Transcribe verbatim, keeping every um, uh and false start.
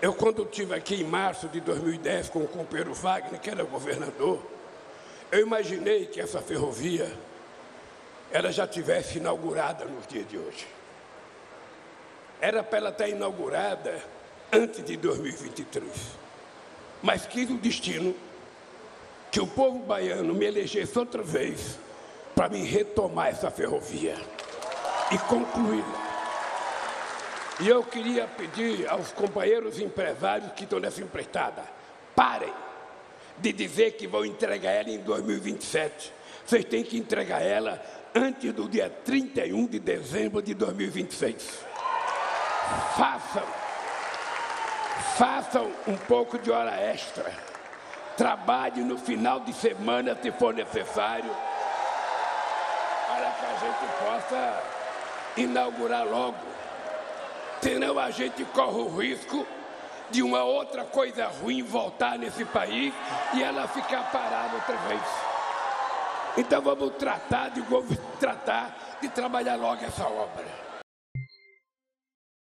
Eu, quando estive aqui em março de dois mil e dez com o companheiro Wagner, que era governador, eu imaginei que essa ferrovia ela já tivesse inaugurada nos dias de hoje. Era para ela estar inaugurada antes de dois mil e vinte e três. Mas quis o destino que o povo baiano me elegesse outra vez para me retomar essa ferrovia e concluí-la. E eu queria pedir aos companheiros empresários que estão nessa empreitada, parem de dizer que vão entregar ela em dois mil e vinte e sete. Vocês têm que entregar ela antes do dia trinta e um de dezembro de dois mil e vinte e seis. Façam, façam um pouco de hora extra. Trabalhe no final de semana, se for necessário, para que a gente possa inaugurar logo. Senão a gente corre o risco de uma outra coisa ruim voltar nesse país e ela ficar parada outra vez. Então vamos tratar de, tratar de trabalhar logo essa obra.